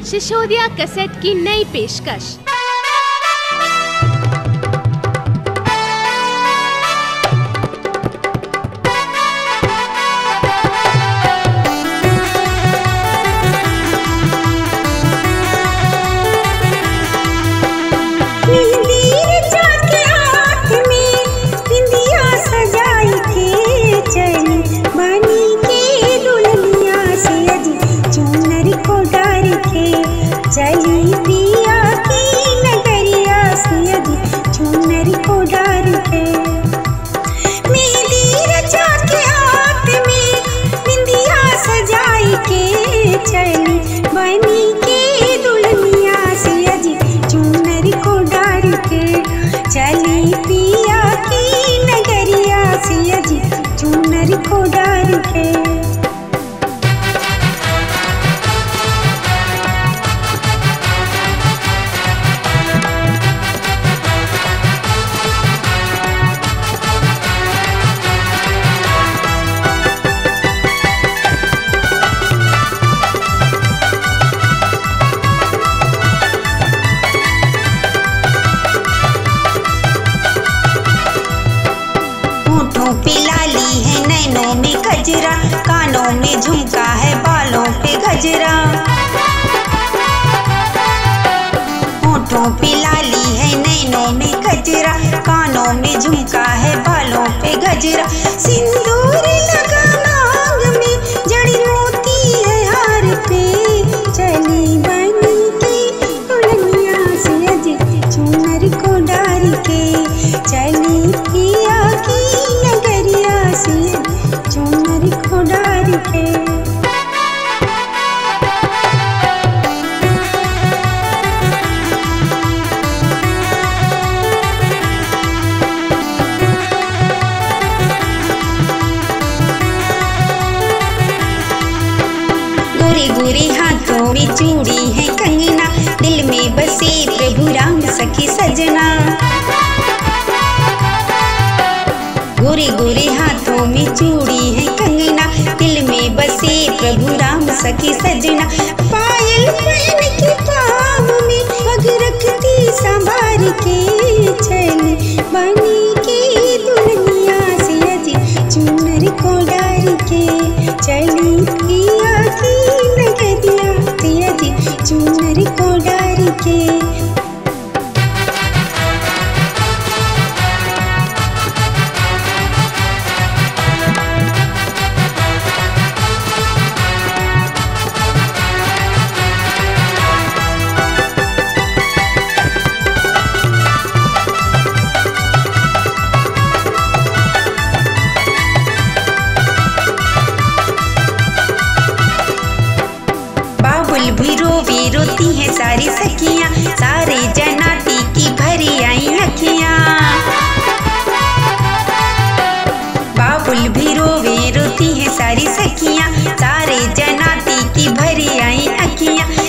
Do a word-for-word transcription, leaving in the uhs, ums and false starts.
Sisodia cassette की नई पेशकश। चली पिया की नगरिया सैयदी चुनरी को डार के, मेहंदी रचा के हाथ में बिंदिया सजाई के, चली बनी के दुल्हनिया सैयदी चुनरी को डार के, चली पिया की नगरिया सैयदी चुनरी को डार के। होठों पे लाली है, नैनों में गजरा, कानों में झुमका है, बालों पे गजरा। होठों पे लाली है, नैनों में गजरा, कानों में झुमका है, बालों पे गजरा। सिंदूर लगा नाग में, जड़ी मोती है हार पे, चली बनी के दुल्हनिया सैयदी चुनरी को डार के, चली पिया की नगरिया सैयदी चुनरी को डार के। गोरे गोरे हाथों में चूड़ी है कंगना, दिल में बसे प्रभु राम सखी सजना। गोरे गोरे हाथों में चूड़ी है कंगना, दिल में बसे प्रभु राम सखी सजना। पायल पहन के पाँव में पग रखती संभार के, चली बनी के दुल्हनिया सैयदी चुनरी को डार के, चली पिया की नगरिया सैयदी चुनरी को डार के। भी रोवी रोती हैं सारी सखियां, सारे जनाती की भरी आई अखियां। बाबुल भी रोवे रोती हैं सारी सखियां, सारे जनाती की भरी आई अखियां।